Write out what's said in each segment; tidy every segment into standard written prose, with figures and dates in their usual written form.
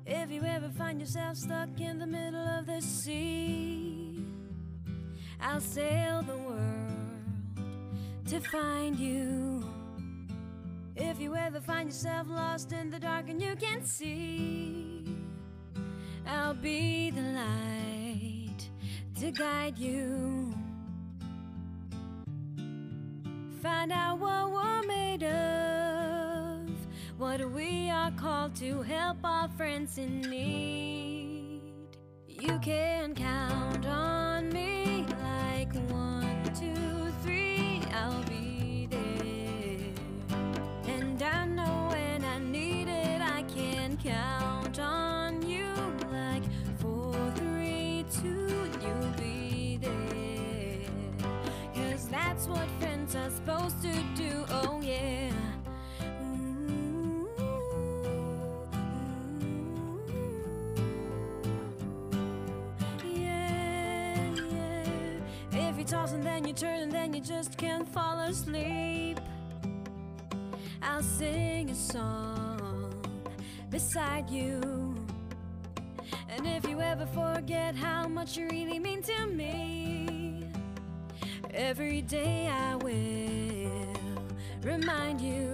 If you ever find yourself stuck in the middle of the sea, I'll sail the world to find you. If you ever find yourself lost in the dark and you can't see, I'll be the light to guide you. Find out what we're made of, what we are called to help our friends in need. You can count on me like 1, 2, 3, I'll be there. And I know when I need it, I can count on you like 4, 3, 2, you'll be there. 'Cause that's what friends are supposed to do, oh yeah. If you toss and then you turn and then you just can't fall asleep, I'll sing a song beside you. And if you ever forget how much you really mean to me, every day I will remind you.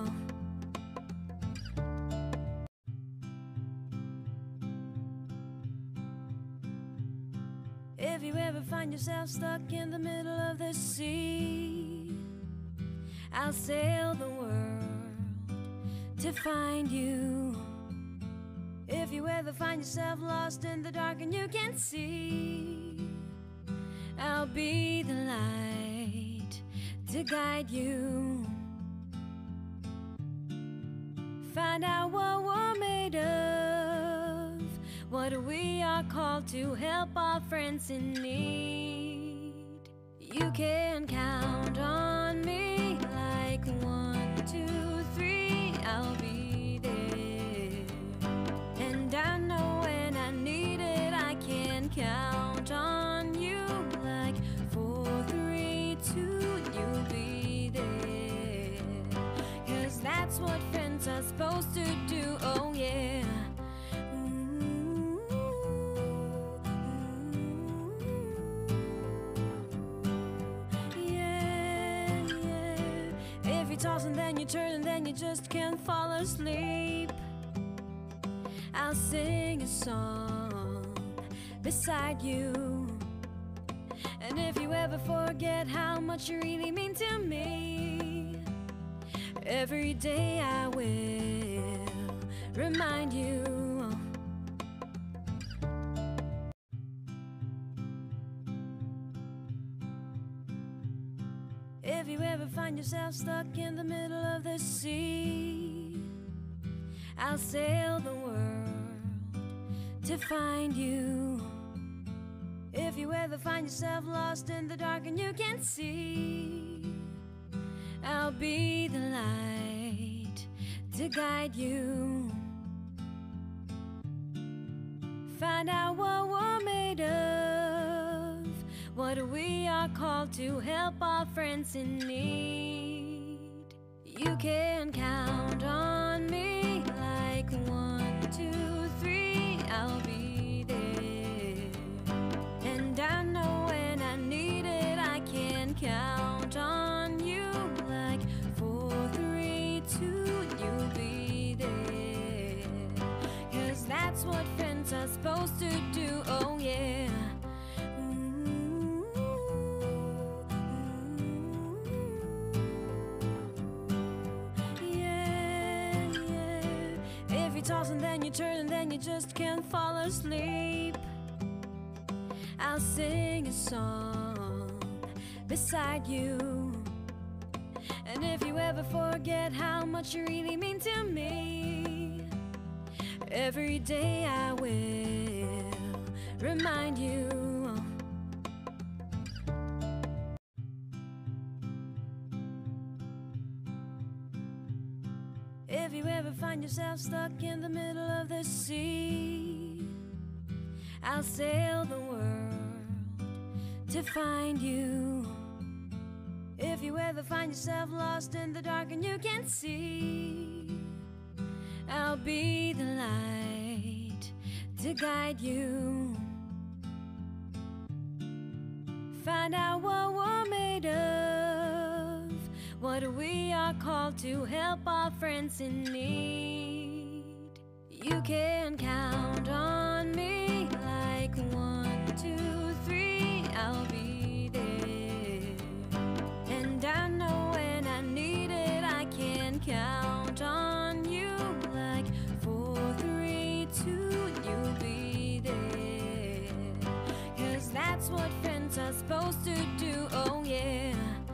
If you ever find yourself stuck in the middle of the sea, I'll sail the world to find you. If you ever find yourself lost in the dark and you can't see, I'll be the light to guide you. Find out what we're made of, what we are called to help our friends in need. You can count on me like 1, 2, 3, I'll be there. And I know when I need it, I can count on you like 4, 3, 2, you'll be there. 'Cause that's what friends are supposed to do, oh yeah. Toss and then you turn and then you just can't fall asleep, I'll sing a song beside you. And if you ever forget how much you really mean to me, every day I will remind you. If you ever find yourself stuck in the middle of the sea, I'll sail the world to find you. If you ever find yourself lost in the dark and you can't see, I'll be the light to guide you. Find out what we're made of, what we are called to help our friends in need. You can count on me like 1, 2, 3, I'll be there. And I know when I need it, I can count on you like 4, 3, 2, you'll be there. 'Cause that's what friends are supposed to do, oh yeah. Toss and then you turn and then you just can't fall asleep, I'll sing a song beside you. And if you ever forget how much you really mean to me, every day I will remind you. If you ever find yourself stuck in the middle of the sea, I'll sail the world to find you. If you ever find yourself lost in the dark and you can't see, I'll be the light to guide you. Find out what we're made of, what we are called to help our friends in need. You can count on me like 1, 2, 3, I'll be there. And I know when I need it, I can count on you like 4, 3, 2, you'll be there. 'Cause that's what friends are supposed to do, oh yeah.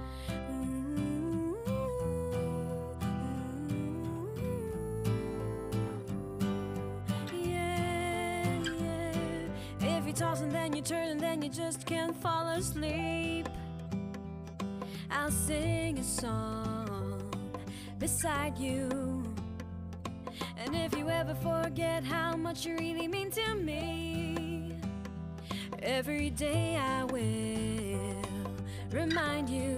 You toss and then you turn and then you just can't fall asleep. I'll sing a song beside you. And if you ever forget how much you really mean to me, every day I will remind you.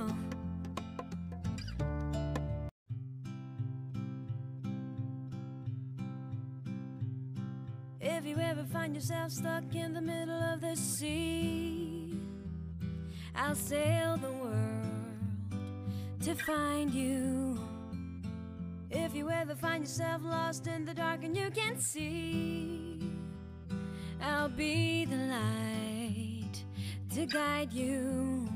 If you ever find yourself stuck in the middle of the sea, I'll sail the world to find you. If you ever find yourself lost in the dark and you can't see, I'll be the light to guide you.